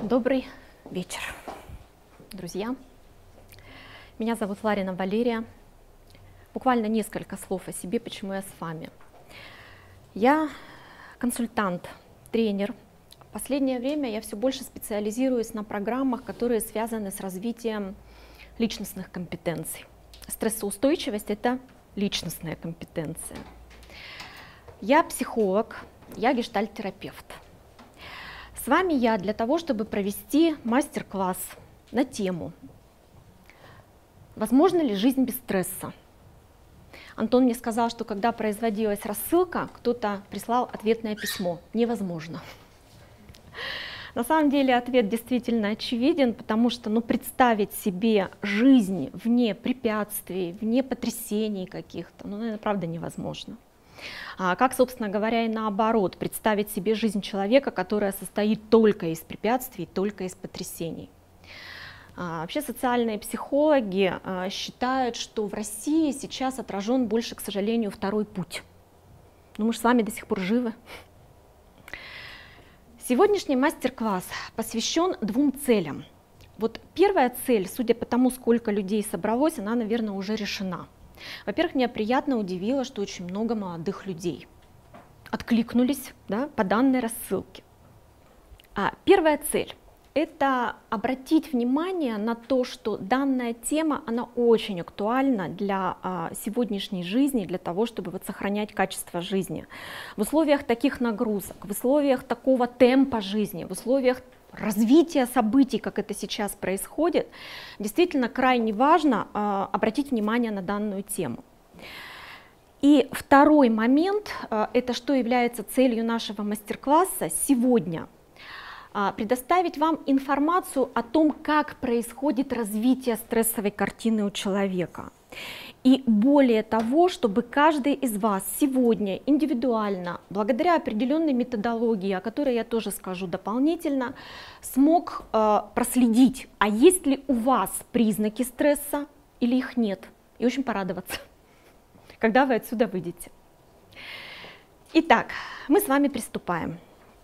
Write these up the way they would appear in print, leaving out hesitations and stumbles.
Добрый вечер, друзья. Меня зовут Ларина Валерия. Буквально несколько слов о себе, почему я с вами. Я консультант, тренер. В последнее время я все больше специализируюсь на программах, которые связаны с развитием личностных компетенций. Стрессоустойчивость — это личностная компетенция. Я психолог, я гештальт-терапевт. С вами я для того, чтобы провести мастер-класс на тему «Возможно ли жизнь без стресса?». Антон мне сказал, что когда производилась рассылка, кто-то прислал ответное письмо «Невозможно». На самом деле ответ действительно очевиден, потому что представить себе жизнь вне препятствий, вне потрясений каких-то, наверное, правда невозможно. Как, собственно говоря, и наоборот, представить себе жизнь человека, которая состоит только из препятствий, только из потрясений. Вообще социальные психологи считают, что в России сейчас отражен больше, к сожалению, второй путь. Но мы же с вами до сих пор живы. Сегодняшний мастер-класс посвящен двум целям. Первая цель, судя по тому, сколько людей собралось, она, наверное, уже решена. Во-первых, меня приятно удивило, что очень много молодых людей откликнулись по данной рассылке. Первая цель — это обратить внимание на то, что данная тема, она очень актуальна для сегодняшней жизни, для того, чтобы сохранять качество жизни. В условиях таких нагрузок, в условиях такого темпа жизни, в условиях развития событий, как это сейчас происходит, действительно крайне важно обратить внимание на данную тему. И второй момент, это что является целью нашего мастер-класса сегодня, предоставить вам информацию о том, как происходит развитие стрессовой картины у человека. И более того, чтобы каждый из вас сегодня индивидуально, благодаря определенной методологии, о которой я тоже скажу дополнительно, смог проследить, а есть ли у вас признаки стресса или их нет, и очень порадоваться, когда вы отсюда выйдете. Итак, мы с вами приступаем.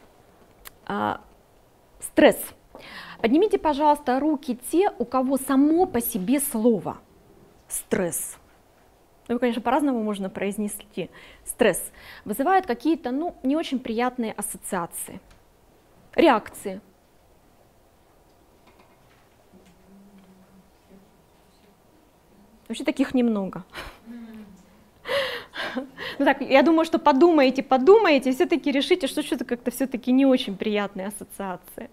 Стресс. Поднимите, пожалуйста, руки те, у кого само по себе слово «стресс». Его, конечно, по-разному можно произнести. Стресс вызывает какие-то, не очень приятные ассоциации, реакции. Вообще таких немного. Я думаю, что подумаете, все-таки решите, что что-то как-то все-таки не очень приятные ассоциации.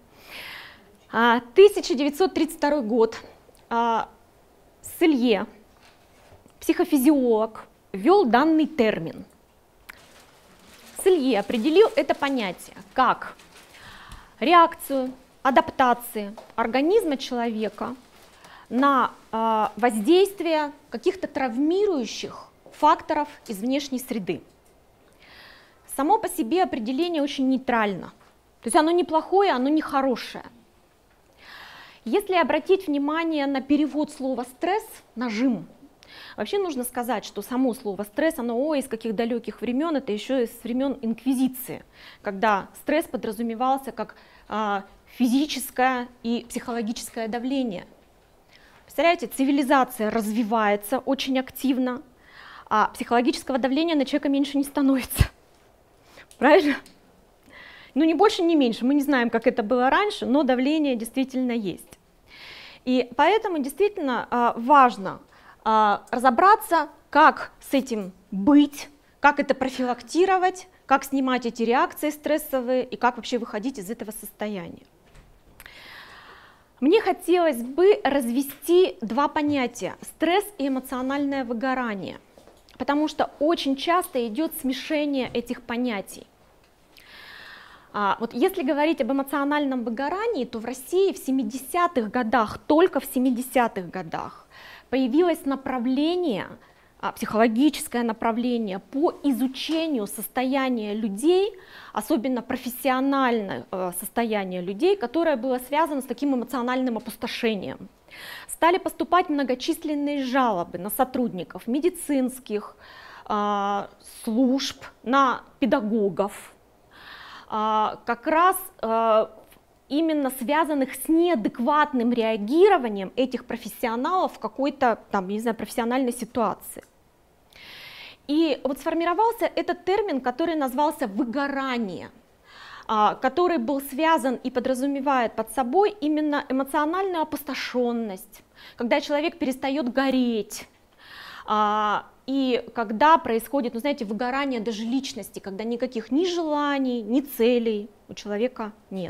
1932 год. Селье, психофизиолог, ввел данный термин. Селье определил это понятие как реакцию, адаптации организма человека на воздействие каких-то травмирующих факторов из внешней среды. Само по себе определение очень нейтрально, то есть оно не плохое, оно не хорошее. Если обратить внимание на перевод слова «стресс», нажим, вообще нужно сказать, что само слово «стресс», оно из каких далеких времен, это еще из времен инквизиции, когда стресс подразумевался как физическое и психологическое давление. Представляете, цивилизация развивается очень активно, а психологического давления на человека меньше не становится. Правильно? Ни больше, ни меньше. Мы не знаем, как это было раньше, но давление действительно есть. И поэтому действительно важно разобраться, как с этим быть, как это профилактировать, как снимать эти реакции стрессовые и как вообще выходить из этого состояния. Мне хотелось бы развести два понятия – стресс и эмоциональное выгорание, потому что очень часто идет смешение этих понятий. Если говорить об эмоциональном выгорании, то в России в 70-х годах, только в 70-х годах появилось направление, психологическое направление по изучению состояния людей, особенно профессионального состояния людей, которое было связано с таким эмоциональным опустошением. Стали поступать многочисленные жалобы на сотрудников медицинских служб, на педагогов. Как раз именно связанных с неадекватным реагированием этих профессионалов в какой-то там, не знаю, профессиональной ситуации. И вот сформировался этот термин, который назвался выгорание, который был связан и подразумевает под собой именно эмоциональную опустошенность, когда человек перестает гореть, и когда происходит, ну, знаете, выгорание даже личности, когда никаких ни желаний, ни целей у человека нет.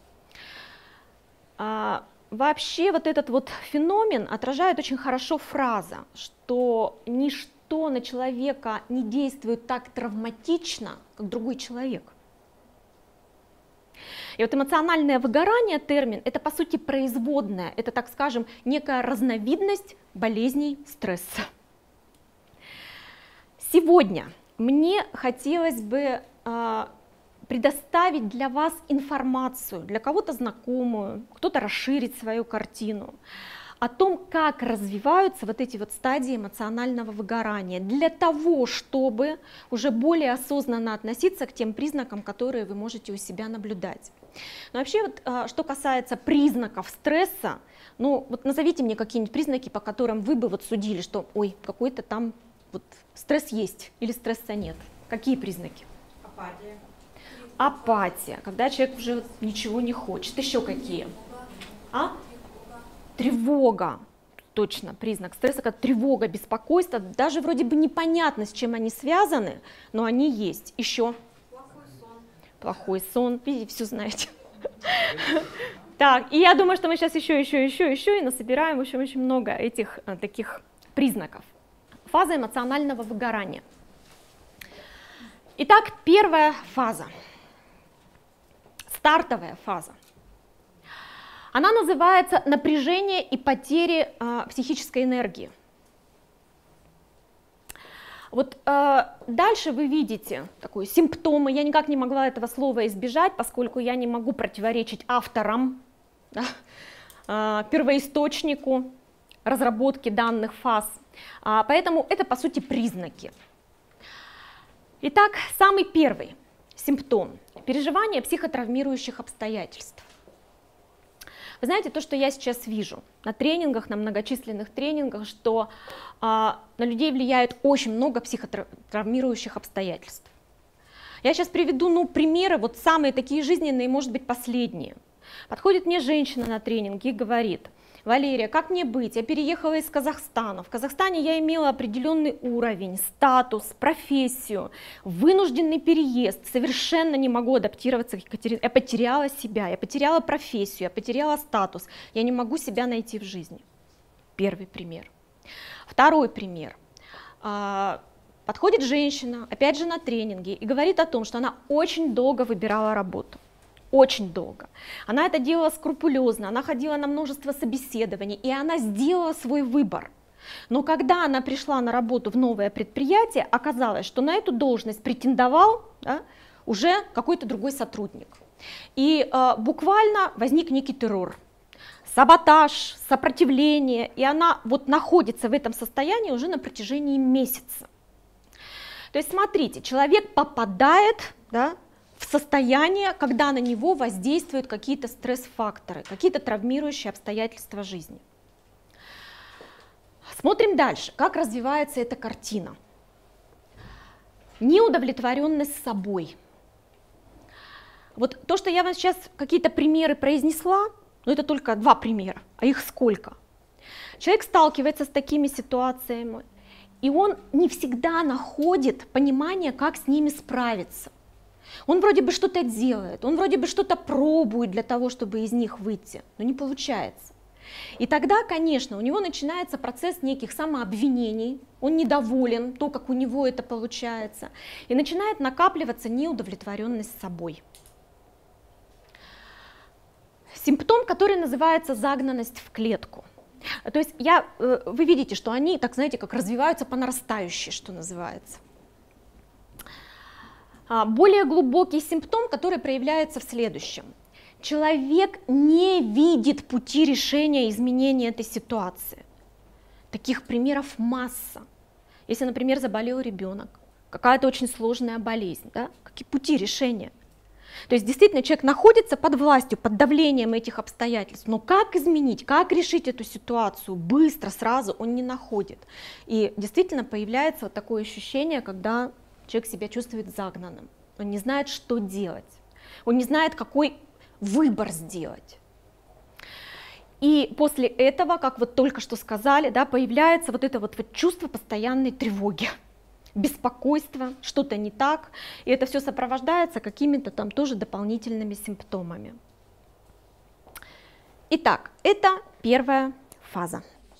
Вообще вот этот вот феномен отражает очень хорошо фраза, что ничто на человека не действует так травматично, как другой человек. И вот эмоциональное выгорание, термин, это по сути производная, это, так скажем, некая разновидность болезней стресса. Сегодня мне хотелось бы предоставить для вас информацию, для кого-то знакомую, кто-то расширит свою картину, о том, как развиваются вот эти вот стадии эмоционального выгорания, для того, чтобы уже более осознанно относиться к тем признакам, которые вы можете у себя наблюдать. Но вообще, вот, что касается признаков стресса, ну вот назовите мне какие-нибудь признаки, по которым вы бы вот судили, что ой, какой-то там вот стресс есть или стресса нет. Какие признаки? Апатия. Апатия, когда человек уже ничего не хочет. Еще какие? Тревога. Точно, признак стресса, как тревога, беспокойство. Даже вроде бы непонятно, с чем они связаны, но они есть. Еще? Плохой сон. Плохой сон. Видите, все знаете. Так, и я думаю, что мы сейчас еще и насобираем, в общем, очень много этих таких признаков. Фаза эмоционального выгорания. Итак, первая фаза. Стартовая фаза. Она называется напряжение и потери психической энергии. Вот дальше вы видите такие симптомы. Я никак не могла этого слова избежать, поскольку я не могу противоречить авторам, да, первоисточнику разработки данных фаз. Поэтому это, по сути, признаки. Итак, самый первый симптом – переживание психотравмирующих обстоятельств. Вы знаете, то, что я сейчас вижу на тренингах, на многочисленных тренингах, что на людей влияет очень много психотравмирующих обстоятельств. Я сейчас приведу примеры, вот самые такие жизненные, может быть, последние. Подходит мне женщина на тренинге и говорит: Валерия, как мне быть? Я переехала из Казахстана. В Казахстане я имела определенный уровень, статус, профессию, вынужденный переезд. Совершенно не могу адаптироваться к Екатерине. Я потеряла себя, я потеряла профессию, я потеряла статус. Я не могу себя найти в жизни. Первый пример. Второй пример. Подходит женщина, опять же на тренинге, и говорит о том, что она очень долго выбирала работу. Очень долго. Она это делала скрупулезно, она ходила на множество собеседований, и она сделала свой выбор. Но когда она пришла на работу в новое предприятие, оказалось, что на эту должность претендовал, да, уже какой-то другой сотрудник. И буквально возник некий террор, саботаж, сопротивление, и она вот находится в этом состоянии уже на протяжении месяца. То есть смотрите, человек попадает, да, в состояние, когда на него воздействуют какие-то стресс-факторы, какие-то травмирующие обстоятельства жизни. Смотрим дальше, как развивается эта картина. Неудовлетворенность собой. Вот то, что я вам сейчас какие-то примеры произнесла, но это только 2 примера, а их сколько. Человек сталкивается с такими ситуациями, и он не всегда находит понимание, как с ними справиться. Он вроде бы что-то делает, он вроде бы что-то пробует для того, чтобы из них выйти, но не получается. И тогда, конечно, у него начинается процесс неких самообвинений, он недоволен то, как у него это получается, и начинает накапливаться неудовлетворенность собой. Симптом, который называется загнанность в клетку. То есть вы видите, что они, так знаете, как развиваются по нарастающей, что называется. Более глубокий симптом, который проявляется в следующем. Человек не видит пути решения изменения этой ситуации. Таких примеров масса. Если, например, заболел ребенок, какая-то очень сложная болезнь, да? Какие пути решения? То есть действительно человек находится под властью, под давлением этих обстоятельств, но как изменить, как решить эту ситуацию быстро, сразу он не находит. И действительно появляется вот такое ощущение, когда человек себя чувствует загнанным, он не знает, что делать, он не знает, какой выбор сделать. И после этого, как вот только что сказали, да, появляется вот это вот чувство постоянной тревоги, беспокойства, что-то не так, и это все сопровождается какими-то там тоже дополнительными симптомами. Итак, это первая фаза.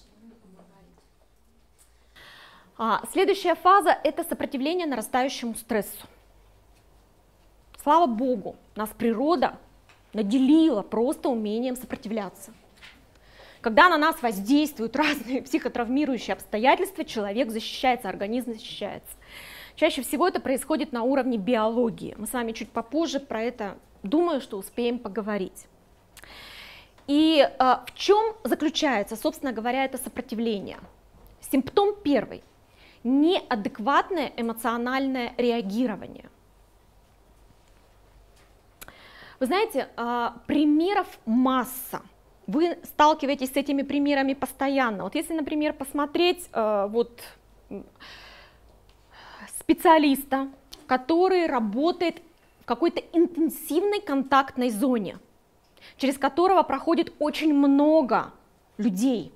Следующая фаза – это сопротивление нарастающему стрессу. Слава Богу, нас природа наделила просто умением сопротивляться. Когда на нас воздействуют разные психотравмирующие обстоятельства, человек защищается, организм защищается. Чаще всего это происходит на уровне биологии. Мы с вами чуть попозже про это, думаю, что успеем поговорить. И в чем заключается, собственно говоря, это сопротивление? Симптом первый – неадекватное эмоциональное реагирование. Вы знаете, примеров масса. Вы сталкиваетесь с этими примерами постоянно. Вот если, например, посмотреть специалиста, который работает в какой-то интенсивной контактной зоне, через которого проходит очень много людей.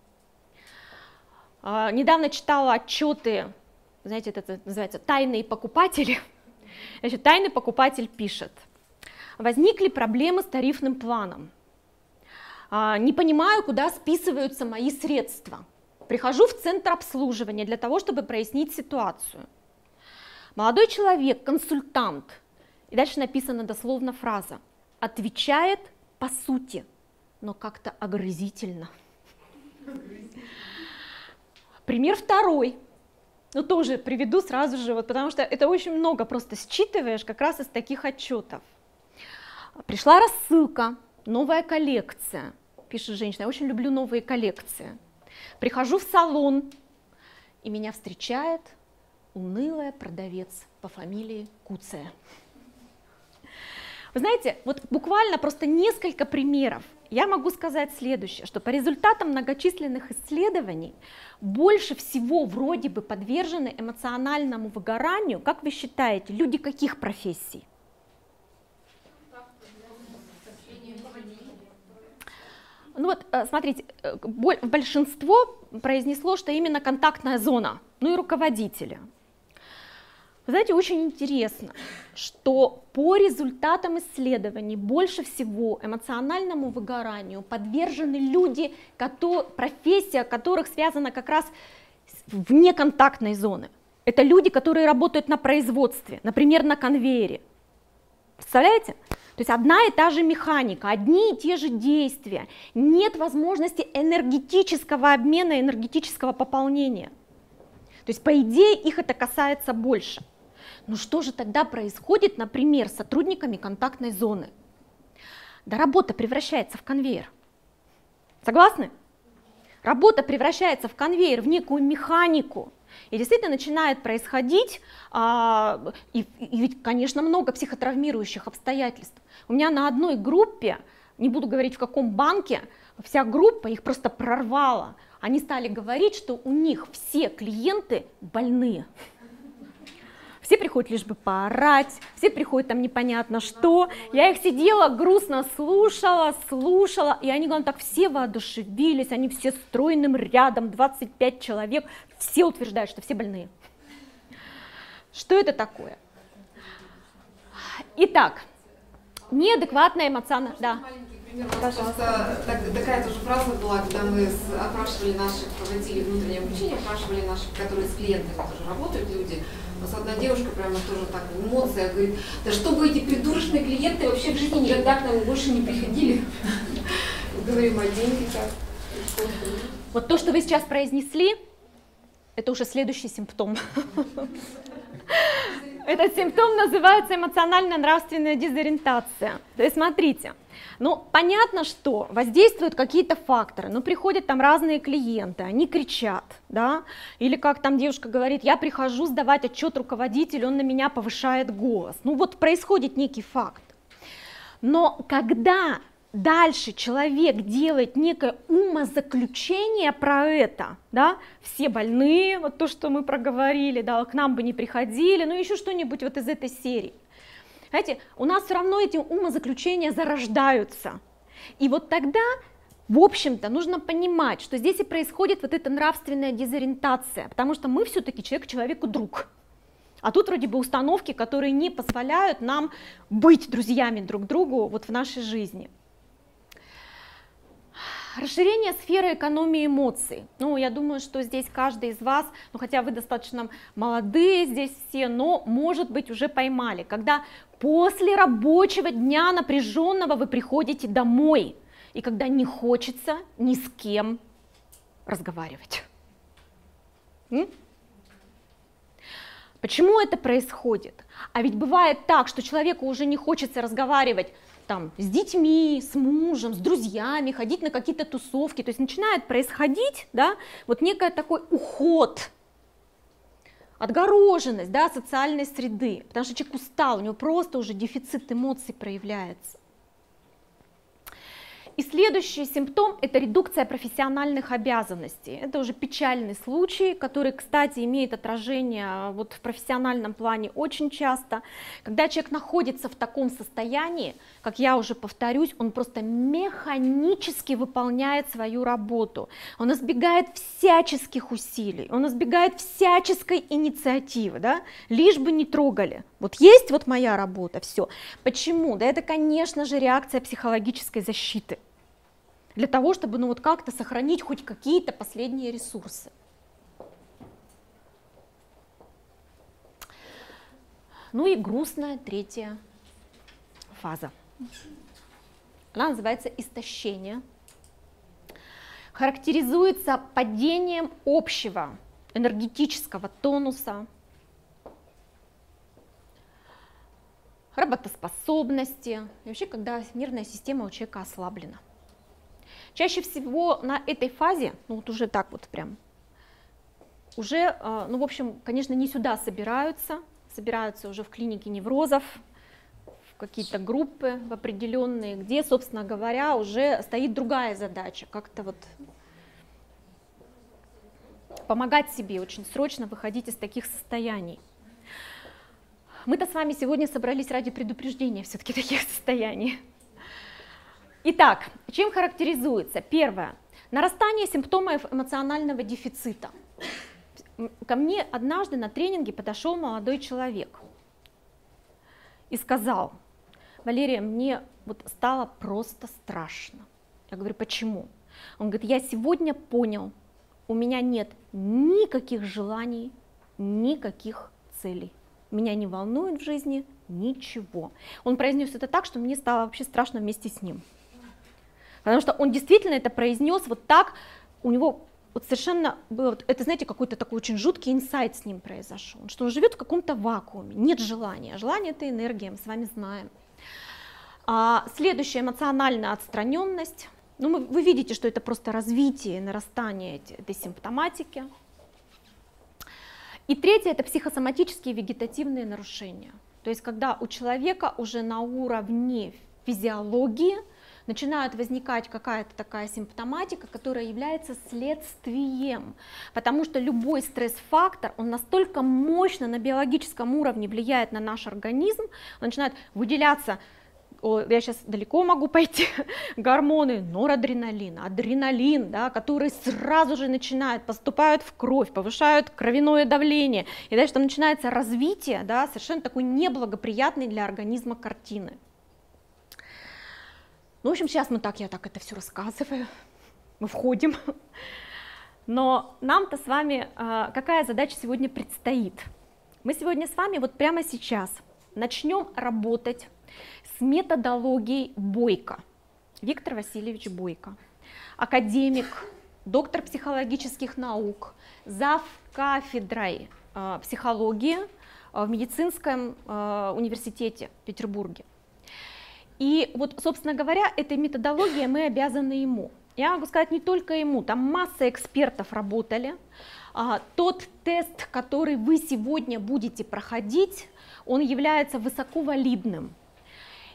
Недавно читала отчеты, знаете, это называется «Тайные покупатели». Значит, тайный покупатель пишет: возникли проблемы с тарифным планом. Не понимаю, куда списываются мои средства. Прихожу в центр обслуживания для того, чтобы прояснить ситуацию. Молодой человек, консультант, и дальше написана дословно фраза, отвечает по сути, но как-то огрызительно. Пример второй. Тоже приведу сразу же, потому что это очень много просто считываешь как раз из таких отчетов. Пришла рассылка, новая коллекция, пишет женщина, я очень люблю новые коллекции. Прихожу в салон, и меня встречает унылая продавец по фамилии Куция. Вы знаете, вот буквально просто несколько примеров. Я могу сказать следующее, что по результатам многочисленных исследований больше всего вроде бы подвержены эмоциональному выгоранию, как вы считаете, люди каких профессий? Смотрите, большинство произнесло, что именно контактная зона, и руководители. Вы знаете, очень интересно, что по результатам исследований больше всего эмоциональному выгоранию подвержены люди, профессия которых связана как раз вне контактной зоны. Это люди, которые работают на производстве, например, на конвейере. Представляете? То есть одна и та же механика, одни и те же действия, нет возможности энергетического обмена, энергетического пополнения. То есть, по идее, их это касается больше. Но что же тогда происходит, например, с сотрудниками контактной зоны? Да работа превращается в конвейер. Согласны? Работа превращается в конвейер, в некую механику. И действительно начинает происходить, и ведь, конечно, много психотравмирующих обстоятельств. У меня на одной группе, не буду говорить в каком банке, вся группа их просто прорвала. Они стали говорить, что у них все клиенты больные. Все приходят лишь бы поорать, все приходят там непонятно что. Я их сидела, грустно слушала, и они, главное, так все воодушевились, они все стройным рядом, 25 человек, все утверждают, что все больные. Что это такое? Итак, неадекватная эмоциональная... Да. Пожалуйста. Такая тоже фраза была, когда мы опрашивали наших, проводили внутреннее обучение, опрашивали наших, которые с клиентами тоже работают люди. У нас одна девушка прямо тоже так, эмоция, говорит, да чтобы эти придурочные клиенты вообще в жизни никогда к нам больше не приходили. Говорим о деньгах. Вот то, что вы сейчас произнесли, это уже следующий симптом. Этот симптом называется эмоционально-нравственная дезориентация. То есть смотрите, понятно, что воздействуют какие-то факторы, приходят там разные клиенты, они кричат, да, или как там девушка говорит, я прихожу сдавать отчет руководителю, он на меня повышает голос. Происходит некий факт. Но когда дальше человек делает некое умозаключение про это, да, все больные, вот то, что мы проговорили, да, к нам бы не приходили, ну еще что-нибудь вот из этой серии. Знаете, у нас все равно эти умозаключения зарождаются. И вот тогда, в общем-то, нужно понимать, что здесь и происходит вот эта нравственная дезориентация, потому что мы все-таки человек человеку друг. А тут вроде бы установки, которые не позволяют нам быть друзьями друг другу вот в нашей жизни. Расширение сферы экономии эмоций. Ну, я думаю, что здесь каждый из вас, ну, хотя вы достаточно молодые здесь все, но, может быть, уже поймали, когда после рабочего дня напряженного вы приходите домой, и когда не хочется ни с кем разговаривать. Почему это происходит? А ведь бывает так, что человеку уже не хочется разговаривать там, с детьми, с мужем, с друзьями, ходить на какие-то тусовки, то есть начинает происходить, да, вот некий такой уход, отгороженность, да, социальной среды, потому что человек устал, у него просто уже дефицит эмоций проявляется. И следующий симптом – это редукция профессиональных обязанностей. Это уже печальный случай, который, кстати, имеет отражение вот в профессиональном плане очень часто. Когда человек находится в таком состоянии, как я уже повторюсь, он просто механически выполняет свою работу. Он избегает всяческих усилий, он избегает всяческой инициативы, да? Лишь бы не трогали. Вот есть вот моя работа, все. Почему? Да это, конечно же, реакция психологической защиты. Для того, чтобы ну, вот как-то сохранить хоть какие-то последние ресурсы. Ну и грустная третья фаза. Она называется истощение. Характеризуется падением общего энергетического тонуса, работоспособности, и вообще, когда нервная система у человека ослаблена. Чаще всего на этой фазе, ну вот уже так вот прям, уже, ну в общем, конечно, не сюда собираются уже в клинике неврозов, в какие-то группы в определенные, где, собственно говоря, уже стоит другая задача, как-то вот помогать себе очень срочно выходить из таких состояний. Мы-то с вами сегодня собрались ради предупреждения все-таки таких состояний. Итак, чем характеризуется? Первое. Нарастание симптомов эмоционального дефицита. Ко мне однажды на тренинге подошел молодой человек и сказал: Валерия, мне вот стало просто страшно. Я говорю, почему? Он говорит, я сегодня понял, у меня нет никаких желаний, никаких целей. Меня не волнует в жизни ничего. Он произнес это так, что мне стало вообще страшно вместе с ним. Потому что он действительно это произнес вот так, у него вот совершенно было, это, знаете, какой-то такой очень жуткий инсайт с ним произошел, что он живет в каком-то вакууме, нет желания. Желание – это энергия, мы с вами знаем. Следующая эмоциональная отстраненность. Ну, вы видите, что это просто развитие, нарастание этой симптоматики. И третье – это психосоматические вегетативные нарушения. То есть когда у человека уже на уровне физиологии начинает возникать какая-то такая симптоматика, которая является следствием, потому что любой стресс-фактор, он настолько мощно на биологическом уровне влияет на наш организм, он начинает выделяться, я сейчас далеко могу пойти, гормоны норадреналин, адреналин, да, которые сразу же поступают в кровь, повышают кровяное давление, и дальше там начинается развитие, да, совершенно такой неблагоприятной для организма картины. Ну, в общем, сейчас я так это все рассказываю, мы входим, но нам-то с вами какая задача сегодня предстоит? Мы сегодня с вами вот прямо сейчас начнем работать с методологией Бойко. Виктор Васильевич Бойко, академик, доктор психологических наук, зав. Кафедрой психологии в медицинском университете в Петербурге. И вот, собственно говоря, этой методологией мы обязаны ему. Я могу сказать, не только ему, там масса экспертов работали. Тот тест, который вы сегодня будете проходить, он является высоковалидным.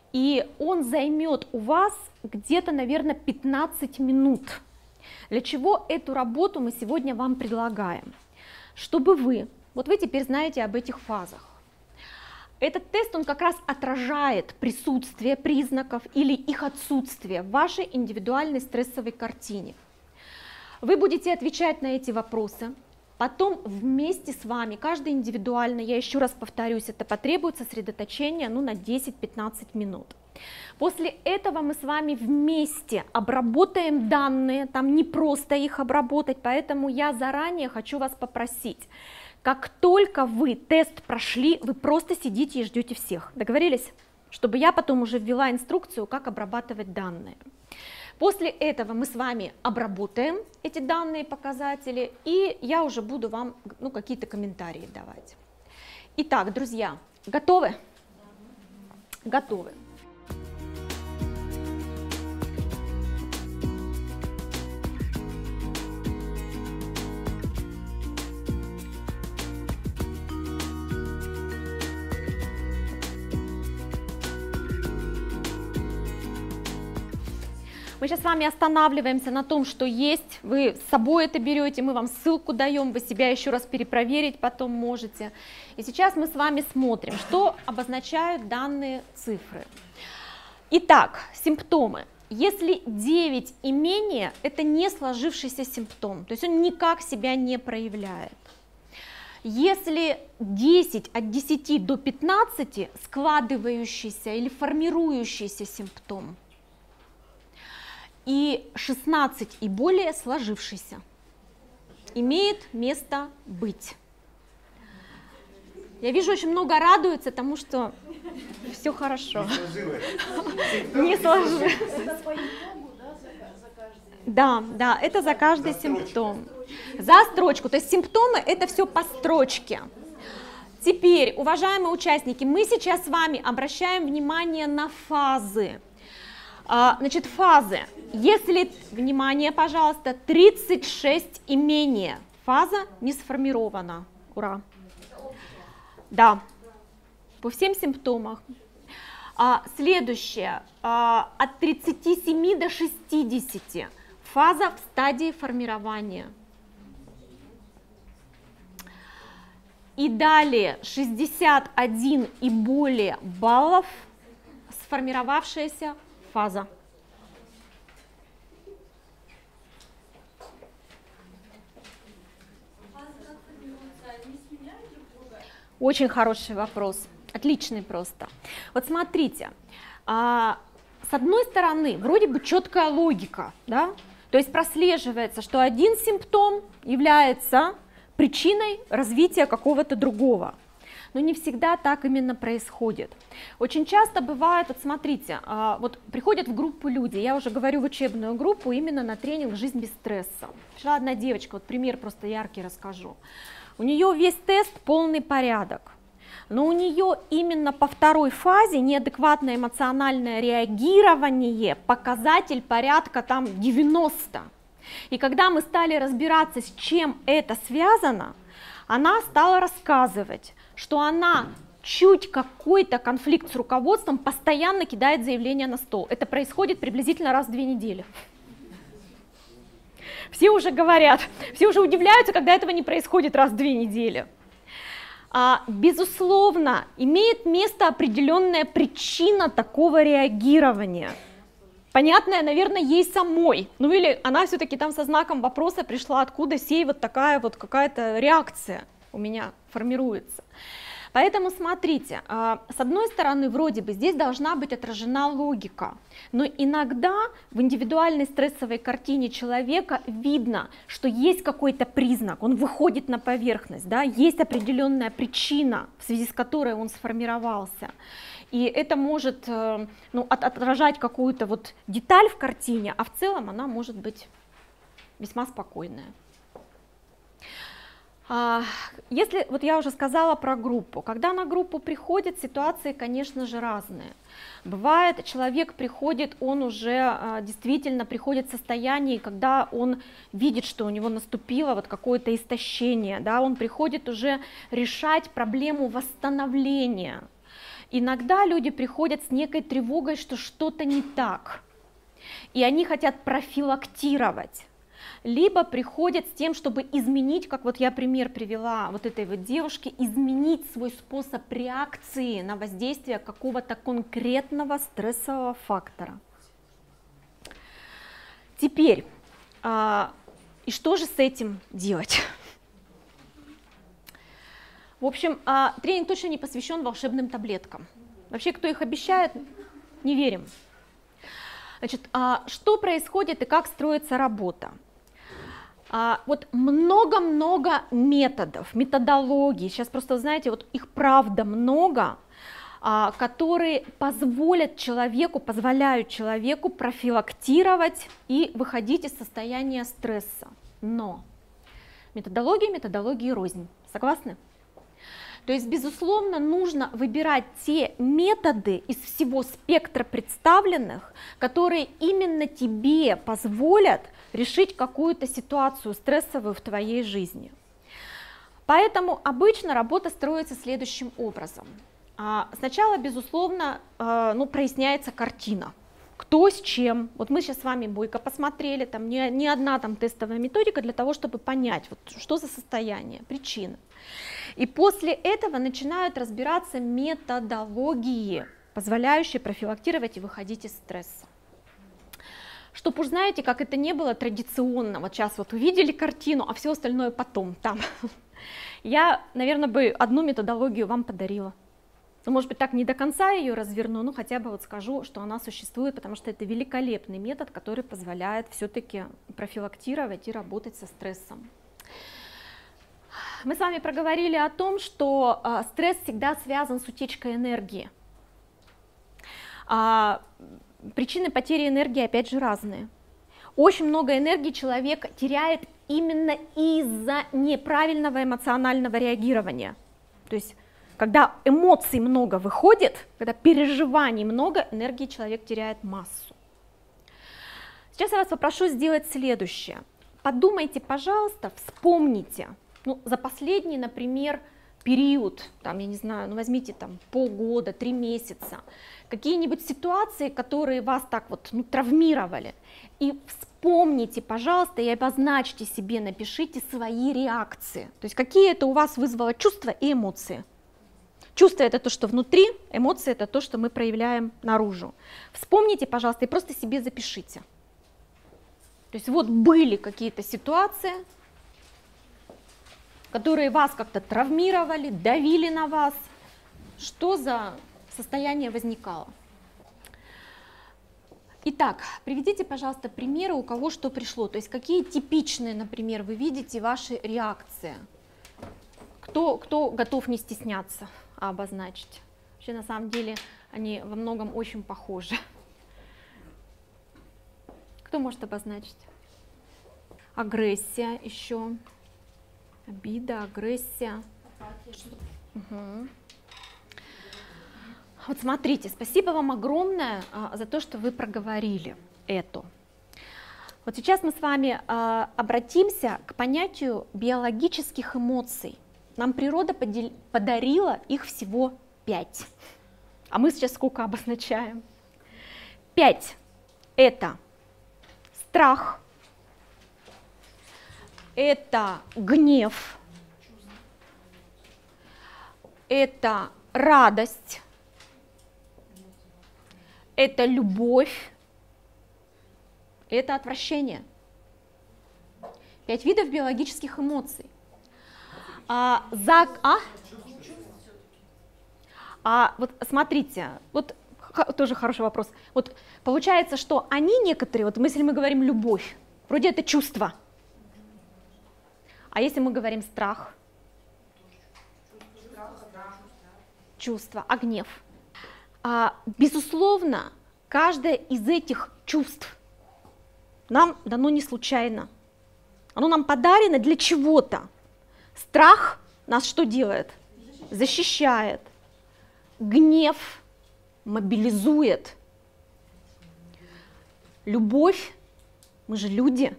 и он займет у вас где-то, наверное, 15 минут. Для чего эту работу мы сегодня вам предлагаем? Чтобы вы теперь знаете об этих фазах. Этот тест, он как раз отражает присутствие признаков или их отсутствие в вашей индивидуальной стрессовой картине. Вы будете отвечать на эти вопросы, потом вместе с вами, каждый индивидуально, я еще раз повторюсь, это потребует сосредоточения на 10-15 минут. После этого мы с вами вместе обработаем данные, там не просто их обработать, поэтому я заранее хочу вас попросить, как только вы тест прошли, вы просто сидите и ждете всех. Договорились? Чтобы я потом уже ввела инструкцию, как обрабатывать данные. После этого мы с вами обработаем эти данные показатели, и я уже буду вам какие-то комментарии давать. Итак, друзья, готовы? Готовы. Мы сейчас с вами останавливаемся на том, что есть, вы с собой это берете, мы вам ссылку даем, вы себя еще раз перепроверить потом можете. И сейчас мы с вами смотрим, что обозначают данные цифры. Итак, симптомы. Если 9 и менее, это не сложившийся симптом, то есть он никак себя не проявляет. Если 10 от 10 до 15 складывающийся или формирующийся симптом, и 16 и более сложившийся, имеет место быть. Я вижу, очень много радуется тому, что все хорошо. Не сложилось. Да, это за каждый симптом. За строчку, то есть симптомы это все по строчке. Теперь, уважаемые участники, мы сейчас с вами обращаем внимание на фазы. Значит, фазы. Если, внимание, пожалуйста, 36 и менее, фаза не сформирована. Ура! Да, по всем симптомам. Следующее, от 37 до 60, фаза в стадии формирования. И далее 61 и более баллов, сформировавшаяся фаза. Очень хороший вопрос, отличный просто. Вот смотрите, с одной стороны, вроде бы четкая логика, да? То есть прослеживается, что один симптом является причиной развития какого-то другого. Но не всегда так именно происходит. Очень часто бывает, вот смотрите, вот приходят в группу люди, я уже говорю в учебную группу именно на тренинг «Жизнь без стресса». Пришла одна девочка, вот пример просто яркий расскажу. У нее весь тест полный порядок, но у нее именно по второй фазе неадекватное эмоциональное реагирование, показатель порядка там 90. И когда мы стали разбираться, с чем это связано, она стала рассказывать, что она чуть какой-то конфликт с руководством постоянно кидает заявление на стол. Это происходит приблизительно раз в 2 недели. Все уже говорят, все уже удивляются, когда этого не происходит раз в 2 недели. Безусловно, имеет место определенная причина такого реагирования. Понятная, наверное, ей самой. Ну или она все-таки там со знаком вопроса пришла, откуда сей вот такая вот какая-то реакция у меня формируется. Поэтому смотрите, с одной стороны, вроде бы здесь должна быть отражена логика, но иногда в индивидуальной стрессовой картине человека видно, что есть какой-то признак, он выходит на поверхность, да, есть определенная причина, в связи с которой он сформировался. И это может отражать какую-то вот деталь в картине, а в целом она может быть весьма спокойная. Если, вот я уже сказала про группу, когда на группу приходят, ситуации, конечно же, разные. Бывает, человек приходит, он уже действительно приходит в состояние, когда он видит, что у него наступило вот какое-то истощение, да, он приходит уже решать проблему восстановления. Иногда люди приходят с некой тревогой, что что-то не так, и они хотят профилактировать. Либо приходят с тем, чтобы изменить, как вот я пример привела вот этой вот девушки, изменить свой способ реакции на воздействие какого-то конкретного стрессового фактора. Теперь, и что же с этим делать? В общем, тренинг точно не посвящен волшебным таблеткам. Вообще, кто их обещает, не верим. Значит, что происходит и как строится работа? Вот много-много методов, методологий, сейчас просто, знаете, вот их правда много, которые позволяют человеку профилактировать и выходить из состояния стресса. Но методологии рознь. Согласны? То есть, безусловно, нужно выбирать те методы из всего спектра представленных, которые именно тебе позволят решить какую-то ситуацию стрессовую в твоей жизни. Поэтому обычно работа строится следующим образом. Сначала, безусловно, проясняется картина. Кто с чем. Вот мы сейчас с вами бойко посмотрели, там не одна там тестовая методика для того, чтобы понять, вот, что за состояние, причины. И после этого начинают разбираться методологии, позволяющие профилактировать и выходить из стресса. Чтоб уж знаете, как это не было традиционно, вот сейчас вот увидели картину, а все остальное потом там. Я, наверное, бы одну методологию вам подарила. Ну, может быть, так не до конца ее разверну, но хотя бы вот скажу, что она существует, потому что это великолепный метод, который позволяет все-таки профилактировать и работать со стрессом. Мы с вами проговорили о том, что стресс всегда связан с утечкой энергии. Причины потери энергии, опять же, разные. Очень много энергии человек теряет именно из-за неправильного эмоционального реагирования. То есть, когда эмоций много выходит, когда переживаний много, энергии человек теряет массу. Сейчас я вас попрошу сделать следующее. Подумайте, пожалуйста, вспомните, за последний, например, период, там, я не знаю, возьмите там полгода, 3 месяца, какие-нибудь ситуации, которые вас так вот травмировали, и вспомните, пожалуйста, и обозначьте себе, напишите свои реакции, то есть какие это у вас вызвало чувства и эмоции. Чувство — это то, что внутри, эмоции — это то, что мы проявляем наружу. Вспомните, пожалуйста, и просто себе запишите. То есть вот были какие-то ситуации, которые вас как-то травмировали, давили на вас. Что за состояние возникало? Итак, приведите, пожалуйста, примеры, у кого что пришло. То есть какие типичные, например, вы видите ваши реакции. Кто готов не стесняться обозначить? Вообще, на самом деле, они во многом очень похожи. Кто может обозначить? Агрессия еще. Обида, агрессия. Угу. Вот смотрите, спасибо вам огромное за то, что вы проговорили это. Вот сейчас мы с вами обратимся к понятию биологических эмоций. Нам природа подарила их всего 5. А мы сейчас сколько обозначаем? 5 – это страх, это гнев, это радость, это любовь, это отвращение. 5 видов биологических эмоций. Вот смотрите, вот тоже хороший вопрос. Вот получается, что они некоторые, вот если мы говорим любовь, вроде это чувство. А если мы говорим страх? Чувство. А гнев? Безусловно, каждое из этих чувств нам дано не случайно. Оно нам подарено для чего-то. Страх нас что делает? Защищает. Гнев мобилизует. Любовь, мы же люди,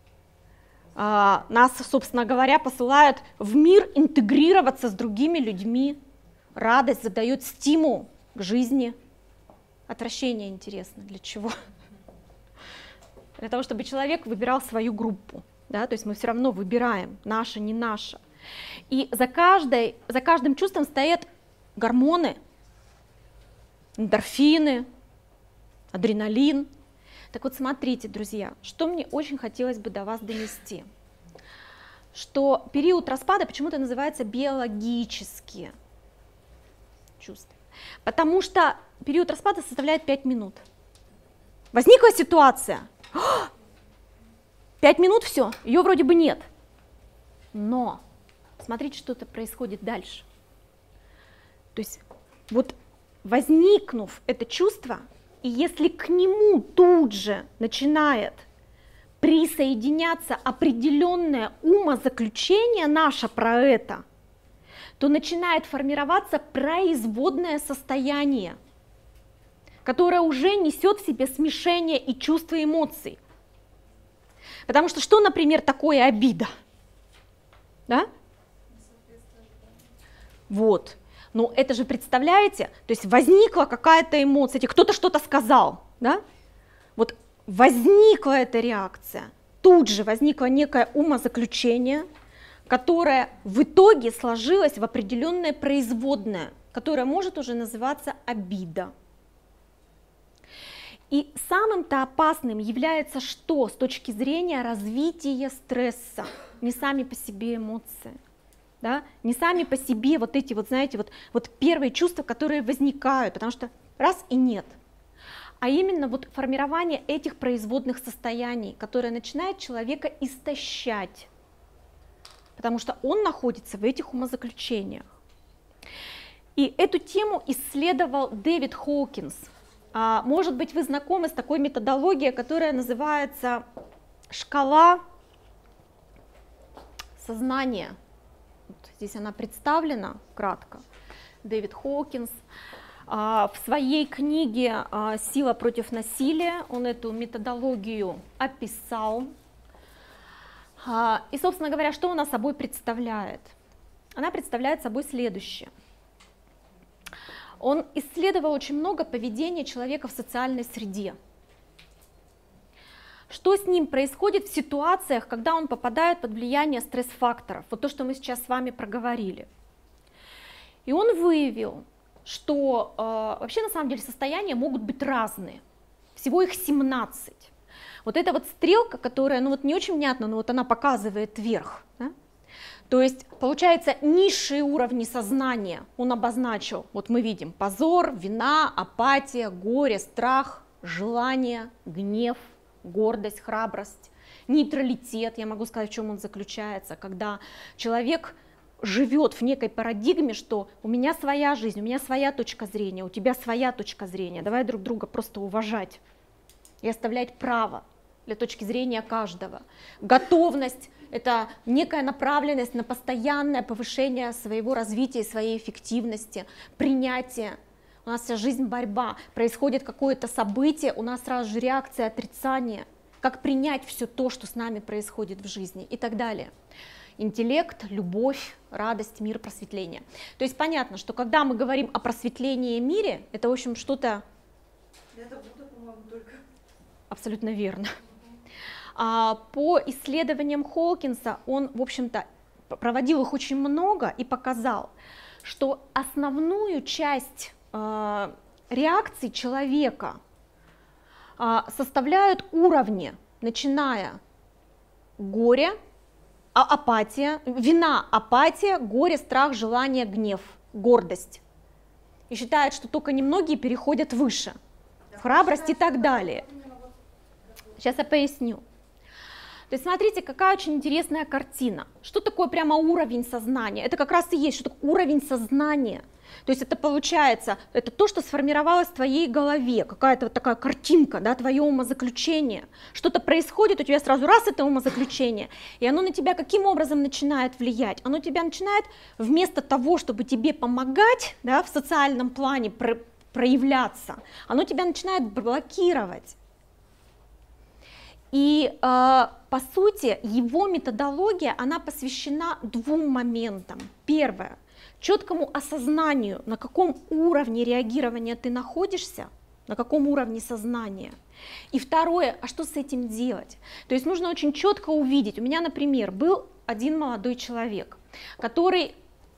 нас, собственно говоря, посылают в мир интегрироваться с другими людьми. Радость задает стимул к жизни. Отвращение интересно, для чего? Для того, чтобы человек выбирал свою группу. Да? То есть мы все равно выбираем, наше, не наше. И за каждым чувством стоят гормоны, эндорфины, адреналин. Так вот, смотрите, друзья, что мне очень хотелось бы до вас донести. Что период распада почему-то называется биологические чувства. Потому что период распада составляет 5 минут. Возникла ситуация. 5 минут, все, ее вроде бы нет. Но смотрите, что-то происходит дальше. То есть вот возникнув это чувство, и если к нему тут же начинает присоединяться определенное умозаключение наше про это, то начинает формироваться производное состояние, которое уже несет в себе смешение и чувства, и эмоций. Потому что что, например, такое обида? Да? Вот. Но это же, представляете, то есть возникла какая-то эмоция, кто-то что-то сказал, да? Вот возникла эта реакция, тут же возникло некое умозаключение, которое в итоге сложилось в определенное производное, которое может уже называться обида. И самым-то опасным является что с точки зрения развития стресса? Не сами по себе эмоции, да? Не сами по себе вот эти вот, знаете, вот первые чувства, которые возникают, потому что раз и нет. А именно вот формирование этих производных состояний, которое начинает человека истощать, потому что он находится в этих умозаключениях. И эту тему исследовал Дэвид Хокинс. Может быть, вы знакомы с такой методологией, которая называется шкала сознания. Вот здесь она представлена кратко. Дэвид Хокинс. В своей книге «Сила против насилия» он эту методологию описал. И, собственно говоря, что она собой представляет? Она представляет собой следующее. Он исследовал очень много поведения человека в социальной среде. Что с ним происходит в ситуациях, когда он попадает под влияние стресс-факторов, вот то, что мы сейчас с вами проговорили. И он выявил, что вообще на самом деле состояния могут быть разные, всего их 17. Вот эта вот стрелка, которая, ну вот не очень внятно, но вот она показывает вверх, да? То есть, получается, низшие уровни сознания он обозначил. Вот мы видим позор, вина, апатия, горе, страх, желание, гнев, гордость, храбрость, нейтралитет. Я могу сказать, в чем он заключается, когда человек живет в некой парадигме, что у меня своя жизнь, у меня своя точка зрения, у тебя своя точка зрения. Давай друг друга просто уважать и оставлять право для точки зрения каждого. Готовность — это некая направленность на постоянное повышение своего развития, своей эффективности, принятие. У нас вся жизнь борьба, происходит какое-то событие, у нас сразу же реакция отрицания, как принять все то, что с нами происходит в жизни и так далее. Интеллект, любовь, радость, мир, просветление. То есть понятно, что когда мы говорим о просветлении в мире, это, в общем, что-то... Это Будда, по-моему, только. Абсолютно верно. По исследованиям Хокинса он, в общем-то, проводил их очень много и показал, что основную часть реакций человека составляют уровни, начиная горе, апатия, вина, апатия, горе, страх, желание, гнев, гордость. И считают, что только немногие переходят выше, в храбрость и так далее. Сейчас я поясню. То есть смотрите, какая очень интересная картина. Что такое прямо уровень сознания? Это как раз и есть, что такое уровень сознания. То есть это получается, это то, что сформировалось в твоей голове, какая-то вот такая картинка, да, твое умозаключение. Что-то происходит, у тебя сразу раз это умозаключение, и оно на тебя каким образом начинает влиять? Оно тебя начинает вместо того, чтобы тебе помогать, да, в социальном плане проявляться, оно тебя начинает блокировать. И по сути его методология, она посвящена двум моментам. Первое. четкому осознанию, на каком уровне реагирования ты находишься, на каком уровне сознания. И второе, а что с этим делать? То есть нужно очень четко увидеть. У меня, например, был один молодой человек, который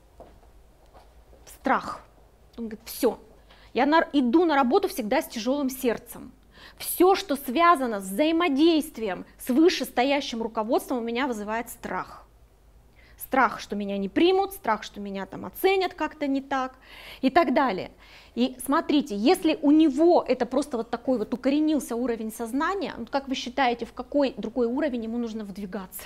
страх. Он говорит, все, я иду на работу всегда с тяжелым сердцем. Все, что связано с взаимодействием с вышестоящим руководством, у меня вызывает страх. Страх, что меня не примут, страх, что меня там оценят как-то не так и так далее. И смотрите, если у него это просто вот такой вот укоренился уровень сознания, ну, как вы считаете, в какой другой уровень ему нужно вдвигаться?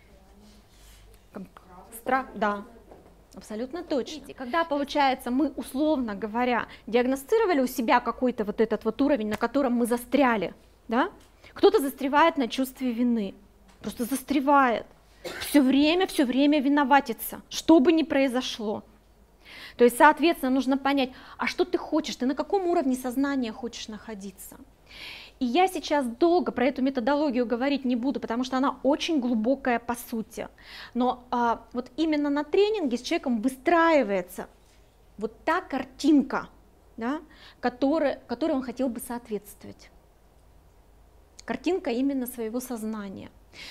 Страх, да. Абсолютно точно. Когда, получается, мы, условно говоря, диагностировали у себя какой-то вот этот вот уровень, на котором мы застряли, да? Кто-то застревает на чувстве вины, просто застревает, все время виноватится, что бы ни произошло. То есть, соответственно, нужно понять, а что ты хочешь, ты на каком уровне сознания хочешь находиться. И я сейчас долго про эту методологию говорить не буду, потому что она очень глубокая по сути. Но вот именно на тренинге с человеком выстраивается вот та картинка, да, которой он хотел бы соответствовать. Картинка именно своего сознания.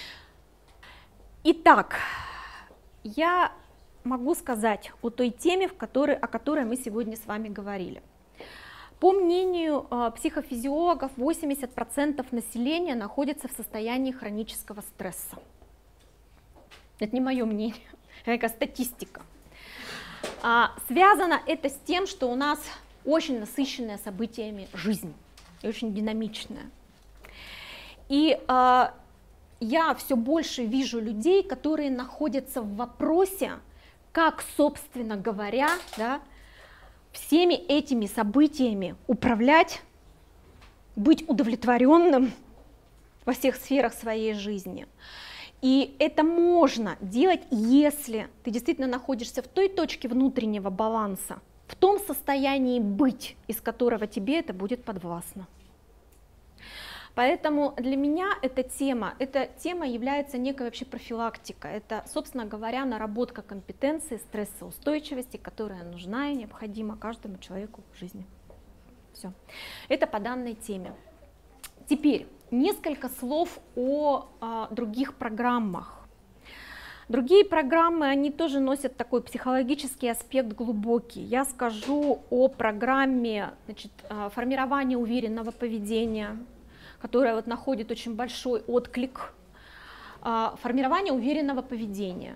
Итак, я могу сказать о той теме, о которой мы сегодня с вами говорили. По мнению психофизиологов, 80% населения находится в состоянии хронического стресса. Это не мое мнение, это статистика. Связано это с тем, что у нас очень насыщенная событиями жизнь и очень динамичная. И я все больше вижу людей, которые находятся в вопросе, как, собственно говоря, да, всеми этими событиями управлять, быть удовлетворенным во всех сферах своей жизни. И это можно делать, если ты действительно находишься в той точке внутреннего баланса, в том состоянии быть, из которого тебе это будет подвластно. Поэтому для меня эта тема является некой вообще профилактикой. Это, собственно говоря, наработка компетенции стрессоустойчивости, которая нужна и необходима каждому человеку в жизни. Все. Это по данной теме. Теперь несколько слов о других программах. Другие программы, они тоже носят такой психологический аспект глубокий. Я скажу о программе, значит, формирования уверенного поведения, которая вот находит очень большой отклик, формирование уверенного поведения.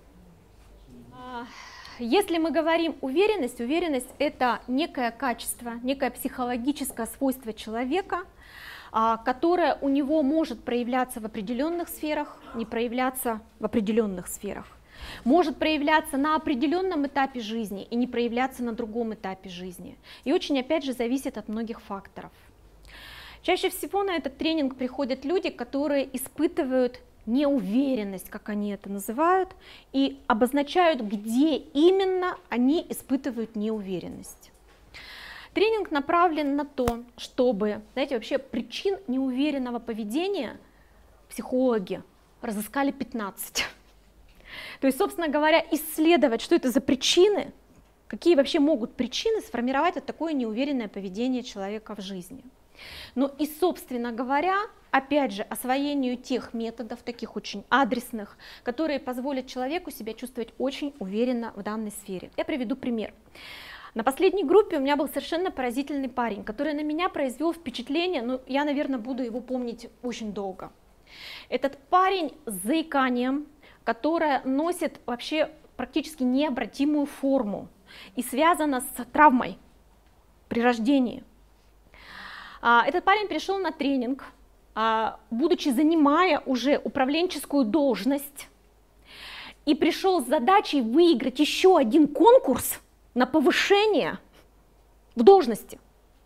Если мы говорим уверенность, уверенность это некое качество, некое психологическое свойство человека, которое у него может проявляться в определенных сферах, не проявляться в определенных сферах. Может проявляться на определенном этапе жизни и не проявляться на другом этапе жизни. И очень, опять же, зависит от многих факторов. Чаще всего на этот тренинг приходят люди, которые испытывают неуверенность, как они это называют, и обозначают, где именно они испытывают неуверенность. Тренинг направлен на то, чтобы, знаете, вообще причин неуверенного поведения психологи разыскали 15. То есть, собственно говоря, исследовать, что это за причины, какие вообще могут причины сформировать вот такое неуверенное поведение человека в жизни. Ну и, собственно говоря, опять же, освоению тех методов, таких очень адресных, которые позволят человеку себя чувствовать очень уверенно в данной сфере. Я приведу пример. На последней группе у меня был совершенно поразительный парень, который на меня произвел впечатление, ну, я, наверное, буду его помнить очень долго. Этот парень с заиканием, которое носит вообще практически необратимую форму и связано с травмой при рождении. Этот парень пришел на тренинг, будучи занимая уже управленческую должность, и пришел с задачей выиграть еще один конкурс на повышение в должности.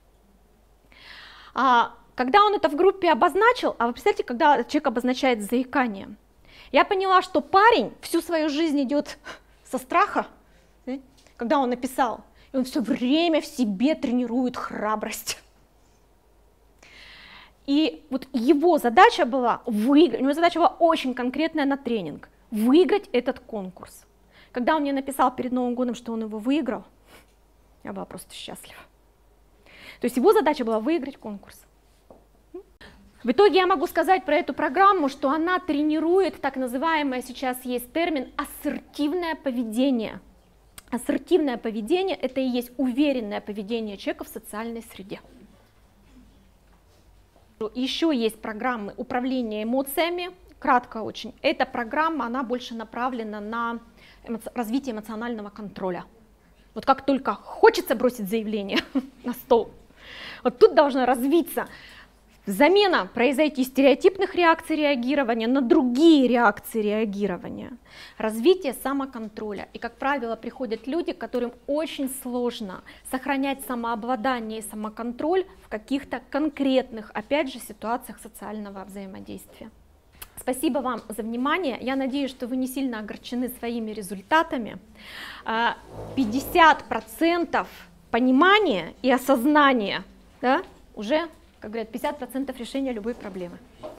Когда он это в группе обозначил, а вы представляете, когда человек обозначает заикание, я поняла, что парень всю свою жизнь идет со страха, когда он написал, и он все время в себе тренирует храбрость. И вот его задача была выиграть, у него задача была очень конкретная на тренинг, выиграть этот конкурс. Когда он мне написал перед Новым годом, что он его выиграл, я была просто счастлива. То есть его задача была выиграть конкурс. В итоге я могу сказать про эту программу, что она тренирует так называемое, сейчас есть термин, ассертивное поведение. Ассертивное поведение – это и есть уверенное поведение человека в социальной среде. Еще есть программы управления эмоциями, кратко очень. Эта программа, она больше направлена на развитие эмоционального контроля. Вот как только хочется бросить заявление на стол, вот тут должна развиться замена, произойти стереотипных реакций реагирования на другие реакции реагирования, развитие самоконтроля. И, как правило, приходят люди, которым очень сложно сохранять самообладание и самоконтроль в каких-то конкретных, опять же, ситуациях социального взаимодействия. Спасибо вам за внимание. Я надеюсь, что вы не сильно огорчены своими результатами. 50% понимания и осознания, да, уже, как говорят, 50% решения любой проблемы.